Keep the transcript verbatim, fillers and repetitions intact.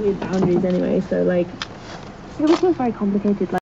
weird boundaries anyway, so like it was just very complicated. Like